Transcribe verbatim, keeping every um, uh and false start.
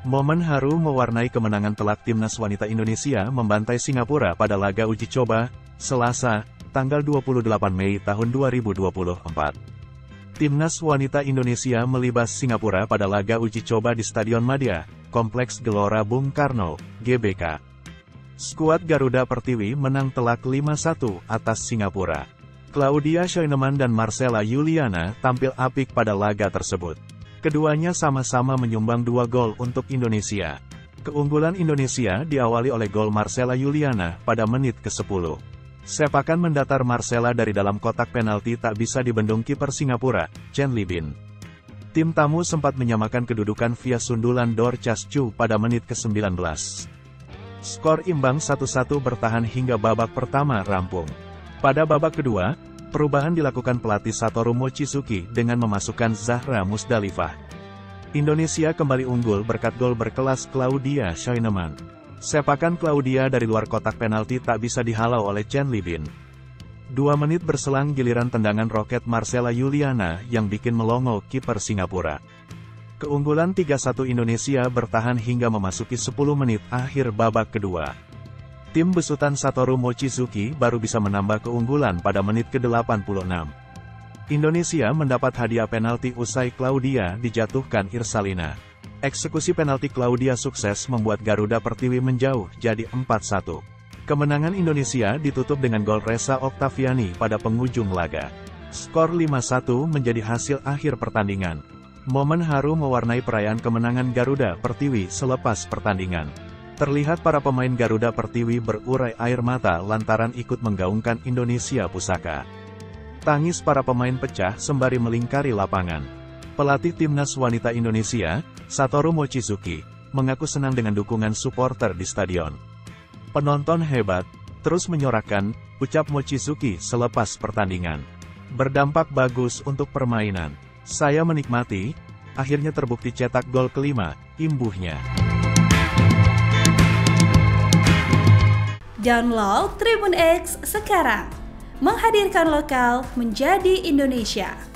Momen haru mewarnai kemenangan telak timnas wanita Indonesia membantai Singapura pada laga uji coba, Selasa, tanggal dua puluh delapan Mei tahun dua ribu dua puluh empat. Timnas wanita Indonesia melibas Singapura pada laga uji coba di Stadion Madia, Kompleks Gelora Bung Karno, G B K. Skuad Garuda Pertiwi menang telak lima satu atas Singapura. Claudia Scheunemann dan Marcella Yuliana tampil apik pada laga tersebut. Keduanya sama-sama menyumbang dua gol untuk Indonesia. Keunggulan Indonesia diawali oleh gol Marcella Yuliana pada menit ke sepuluh. Sepakan mendatar Marcella dari dalam kotak penalti tak bisa dibendung kiper Singapura, Chen Libin. Tim tamu sempat menyamakan kedudukan via sundulan Dorcas Chu pada menit ke sembilan belas. Skor imbang satu satu bertahan hingga babak pertama rampung. Pada babak kedua, perubahan dilakukan pelatih Satoru Mochizuki dengan memasukkan Zahra Musdalifah. Indonesia kembali unggul berkat gol berkelas Claudia Scheunemann. Sepakan Claudia dari luar kotak penalti tak bisa dihalau oleh Chen Libin. Dua menit berselang giliran tendangan roket Marcella Yuliana yang bikin melongo kiper Singapura. Keunggulan tiga satu Indonesia bertahan hingga memasuki sepuluh menit akhir babak kedua. Tim besutan Satoru Mochizuki baru bisa menambah keunggulan pada menit ke delapan puluh enam. Indonesia mendapat hadiah penalti usai Claudia dijatuhkan Irsalina. Eksekusi penalti Claudia sukses membuat Garuda Pertiwi menjauh jadi empat satu. Kemenangan Indonesia ditutup dengan gol Reza Oktaviani pada penghujung laga. Skor lima satu menjadi hasil akhir pertandingan. Momen haru mewarnai perayaan kemenangan Garuda Pertiwi selepas pertandingan. Terlihat para pemain Garuda Pertiwi berurai air mata lantaran ikut menggaungkan Indonesia Pusaka. Tangis para pemain pecah sembari melingkari lapangan. Pelatih timnas wanita Indonesia, Satoru Mochizuki, mengaku senang dengan dukungan supporter di stadion. Penonton hebat, terus menyorakan, ucap Mochizuki selepas pertandingan. Berdampak bagus untuk permainan. Saya menikmati, akhirnya terbukti cetak gol kelima, imbuhnya. Download Tribun X sekarang, menghadirkan lokal menjadi Indonesia.